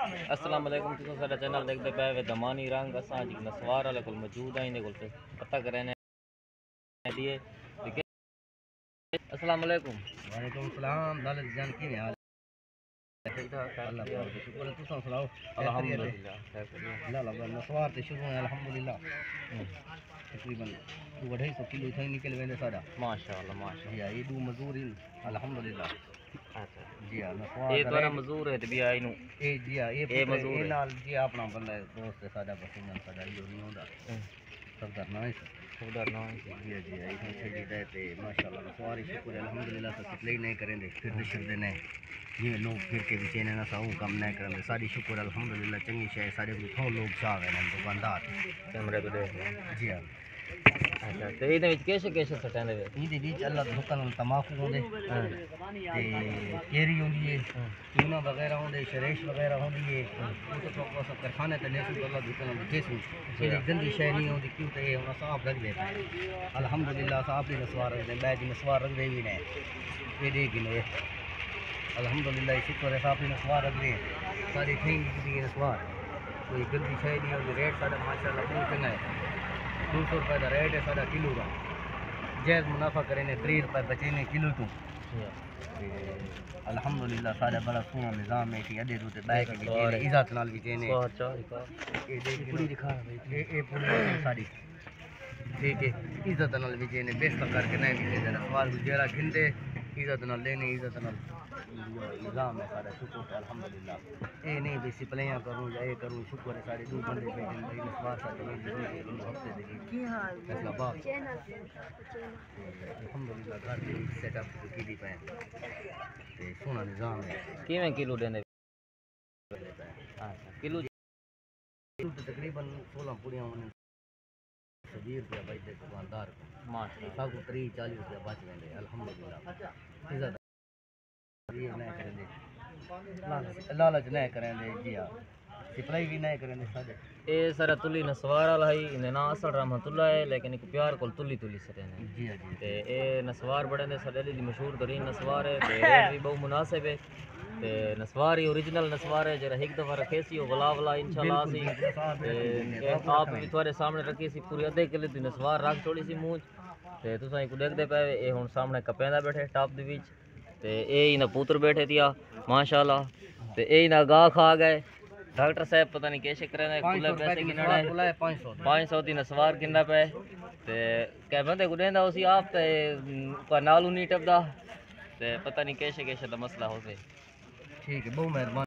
السلام علیکم، تساں ساڈا چینل دیکھدے پئے وے دمانی رنگ۔ اساں جی نسوار والے کول موجود ہیں، کول پتہ کرنے دیے۔ السلام علیکم۔ وعلیکم السلام۔ دالت جان کی حال ہے؟ اللہ کا شکر ہے، تساں سناؤ؟ الحمدللہ خیر اللہ اللہ نسوار تے شروع ہے الحمدللہ۔ تقریباً 250 کلو تھئی نکل ویندے ساڈا ماشاءاللہ ماشاءاللہ۔ جی ہاں، یہ دو مزدور ہیں الحمدللہ۔ اچھا جی ہاں، نسوار یہ تو مزدور ہے تے بھی آئی نو اے جی ہاں، اے مزدور اے ہے نال جی اپنا بندہ ہے، دوست ہے ساڈا، پسند ساڈا یہ نہیں ہوندا صدر نہ ہے خدا نہ جی جی ایسے چھڑی دے تے ماشاءاللہ نسوار شکر الحمدللہ تو سپلائی نہیں کریں دے پھر شردے نہیں یہ لوگ پھر کے وچ نے نہ ساو کم نہیں کریں دے ساری شکر الحمدللہ چنگی شے سارے کو تھو لوگ چاہ گئے ہیں دکاندار کیمرے پہ دیکھ جی ہاں۔ اچھا تے ایدے وچ کیسے سٹیں دے یہ دے وچ اللہ دے حکم نال تماکو ہوندے تے کیری ہوندی ہے، چونا وغیرہ ہوندے، شریش وغیرہ ہوندی ہے، او تو کو سب کارخانے تے نہیں اللہ دے حکم نال جیسو یہ گندی شے نہیں ہوندی کیوں تے یہ ہن صاف رکھ دے الحمدللہ صاف ہی نسوار رکھ دے بیج نسوار رکھ دے بھی نہیں یہ دے گنے الحمدللہ شکر ہے صاف ہی نسوار رکھ دے ساری ٹھین دی نسوار کوئی گندی شے نہیں ہوندی ریٹ ساڈا ماشاءاللہ بہت چنگا ہے 200 روپے کا ریٹ ہے ساڈا کلو کا جائز منافع کریں 30 روپے بچے نے کلو تو الحمدللہ سارا بڑا سونا نظام ہے کہ اڈے روتے بیٹھ کے عزت نال وچ نے اے دیکھ پوری دکھا اے پوری ساری ٹھیک ہے عزت نال وچ نے بیست کر کے نہیں وچ دینا سوال جڑا گھنٹے عزت نال لینے عزت نال نظام ہے سارا شکر ہے الحمدللہ اے نہیں بھی سپلیاں کروں یا اے کروں شکر ہے سارے دو بندے بیٹھے ہیں نسوار سارے ہفتے دے کی حال فیصلہ آباد الحمدللہ گھر دے سیٹ اپ کی دی پے تے سونا نظام ہے کیویں کلو دیندے اچھا کلو تقریباً 16 پوریاں ہونے 20 روپیہ بچتے دکاندار کو ماشاءاللہ سب 30-40 روپیہ بچ ویندے الحمدللہ عزت یہ نہیں کریں دے لالچ نہیں کریں دے جی ہاں سپلائی بھی نہیں کریں دے سارے اے سارا تلی نسوار والا ہے انہیں نا اصل رحمت اللہ ہے لیکن ایک پیار کول تلی سٹے نے جی ہاں جی تے اے نسوار بڑے نے سارے دی مشہور ترین نسوار ہے تے ریٹ بھی بہت مناسب ہے تے نسوار ہی اوریجنل نسوار ہے جڑا ایک دفعہ رکھے سی ولا انشاءاللہ سی تے آپ بھی تھوڑے سامنے رکھی سی پوری ادھے کلو دی نسوار رکھ چھوڑی سی مونچ تے تساں کو دیکھدے پے اے ہن سامنے کپیندا بیٹھے ٹاپ دے وچ تے اے انہاں پوتر بیٹھے تیا ماشاءاللہ تے اے انہاں گاہ کھا گئے ڈاکٹر صاحب پتہ نہیں کیسے کرنے کلے پیسے گننا ہے 500 دی نسوار گننا پے تے کہ بندے کو دیندا اسی آپ تے پر نالو نہیں ٹپدا تے پتہ نہیں کیسے دا مسئلہ ہو سے ٹھیک ہے بہت مہربانی